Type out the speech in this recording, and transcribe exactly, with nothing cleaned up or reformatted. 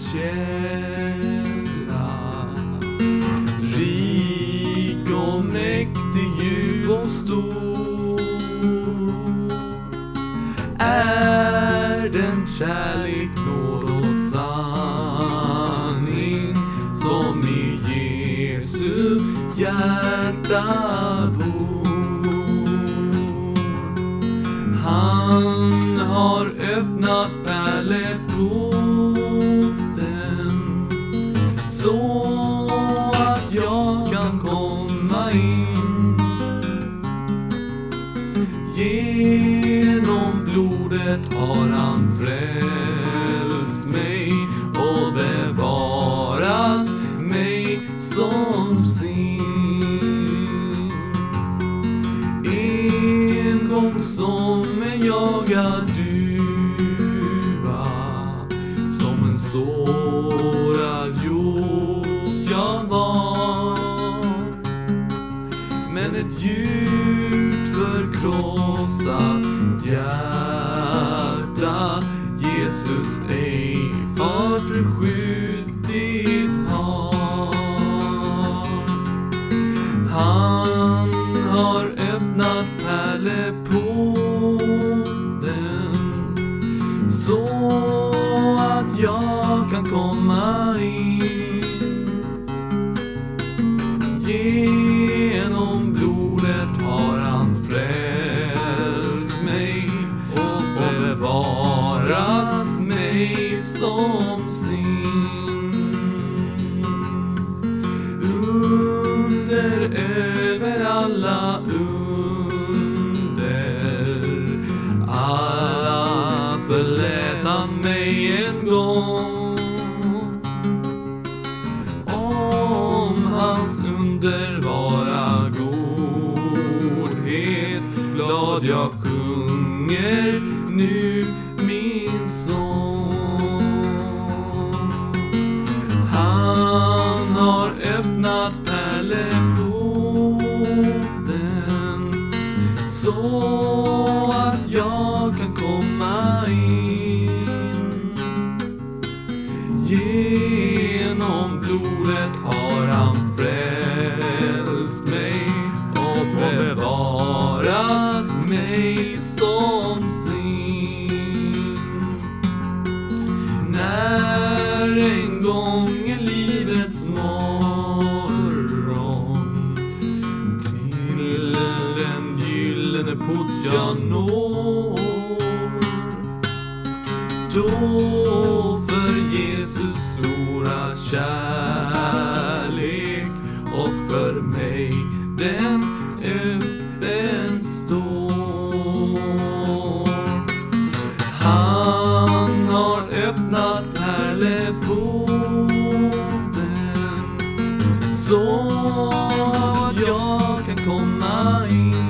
källa, rik och mäktig, djup och stor, är den kärlek, nåd och sanning som i Jesu hjärta bor. Han har öppnat pärleporten så att jag kan komma in. Genom blodet har han frälst mig och bevarat mig som sin. En gång som en jagad duva, som en sårad hjort jag var, men ett djupt förkrossat hjärta Jesus ej för förskjutit har. Han har öppnat pärleporten så att jag kan komma in. Genom blodet har han frälst mig och bevarat mig som sin. Under över alla under, alla förlät han mig en gång. Om hans underbara godhet glad jag sjunger nu min sång. Han har öppnat pärleporten så att jag kan komma in. Genom blodet har han frälst mig och bevarat mig som sin. När en gång i livets morgon till den gyllene port jag når, då för Jesus stora kärlek och för mig den öppen står. Han har öppnat pärleporten så att jag kan komma in.